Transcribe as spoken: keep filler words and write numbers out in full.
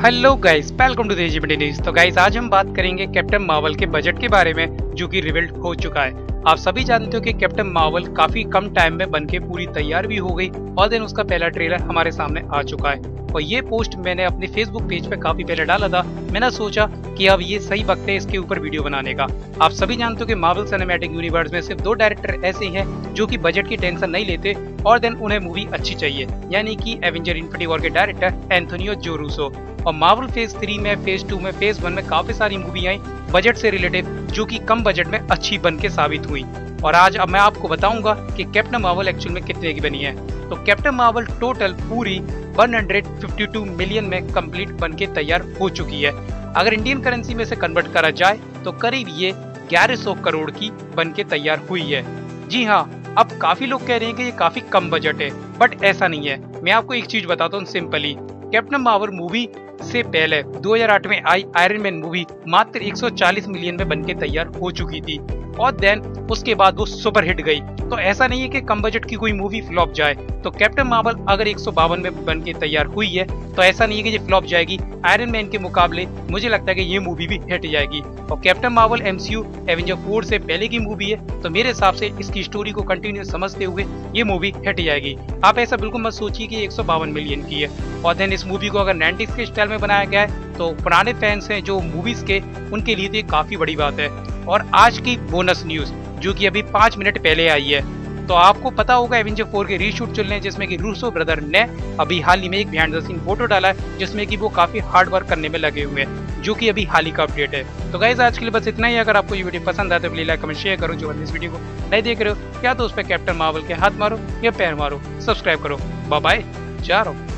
Hello guys, welcome to the AGPT news. तो guys, आज हम बात करेंगे कैप्टन मार्वल के बजट के बारे में, जो कि रिवील्ड हो चुका है। आप सभी जानते हो कि कैप्टन मार्वल काफी कम टाइम में बनके पूरी तैयार भी हो गई और देन उसका पहला ट्रेलर हमारे सामने आ चुका है। और ये पोस्ट मैंने अपने फेसबुक पेज पे काफी पहले डाला था। मैंने सोचा कि अब ये सही वक्त है इसके ऊपर वीडियो बनाने का। आप सभी जानते हो कि मार्वल सिनेमैटिक यूनिवर्स में सिर्फ दो डायरेक्टर ऐसे हैं जो कि बजट की टेंशन नहीं लेते और देन उन्हें मूवी अच्छी चाहिए, यानी कि एवेंजर इन्फिनिटी वॉर के डायरेक्टर एंथोनी जो रूसो। और मार्वल फेज थ्री में, फेज टू में, फेज वन में काफी सारी मूवी आई बजट से रिलेटेड, जो कि कम बजट में अच्छी बन के साबित हुई। और आज अब मैं आपको बताऊंगा कि कैप्टन मार्वल एक्चुअल में कितने की बनी है। तो कैप्टन मार्वल टोटल पूरी एक सौ बावन मिलियन में कंप्लीट बन के तैयार हो चुकी है। अगर इंडियन करेंसी में से कन्वर्ट करा जाए तो करीब ये ग्यारह सौ करोड़ की बन के तैयार हुई है। जी हाँ, अब काफी लोग कह रहे हैं कि ये काफी कम बजट है, बट ऐसा नहीं है। मैं आपको एक चीज बताता हूँ सिंपली। कैप्टन मार्वल मूवी से पहले दो हज़ार आठ में आई आयरन मैन मूवी मात्र एक सौ चालीस मिलियन में बनके तैयार हो चुकी थी और देन उसके बाद वो सुपर हिट गई। तो ऐसा नहीं है कि कम बजट की कोई मूवी फ्लॉप जाए। तो कैप्टन मार्वल अगर एक सौ बावन में बनके तैयार हुई है तो ऐसा नहीं है कि ये फ्लॉप जाएगी। आयरन मैन के मुकाबले मुझे लगता है कि ये मूवी भी हिट जाएगी। और Captain Marvel MCU Avenger four से पहले की मूवी है, तो मेरे हिसाब से इसकी स्टोरी को कंटिन्यू समझते हुए ये मूवी हिट जाएगी। आप ऐसा बिल्कुल मत सोचिए कि एक सौ बावन मिलियन की है। और देन इस मूवी को अगर नाइंटीज़ के स्टाइल में बनाया गया है तो पुराने फैंस हैं जो मूवीज के, उनके लिए तो ये काफी बड़ी बात है। और आज की बोनस न्यूज जो कि अभी पाँच मिनट पहले आई है, तो आपको पता होगा एवेंजर फोर के रीशूट चल रहे हैं, जिसमें कि रूसो ब्रदर ने अभी हाल ही में एक बिहाइंड द सीन फोटो डाला है जिसमें कि वो काफी हार्ड वर्क करने में लगे हुए हैं, जो कि अभी हाल ही का अपडेट है। तो गाइस, आज के लिए बस इतना ही। अगर आपको ये वीडियो पसंद आए तो प्लीज लाइक, कमेंट, शेयर करो। जो इस वीडियो को नहीं देख रहे हो क्या तो उस पर कैप्टन मार्वल के हाथ मारो या पैर मारो, सब्सक्राइब करो। बाय बाय, जा रहा हूँ।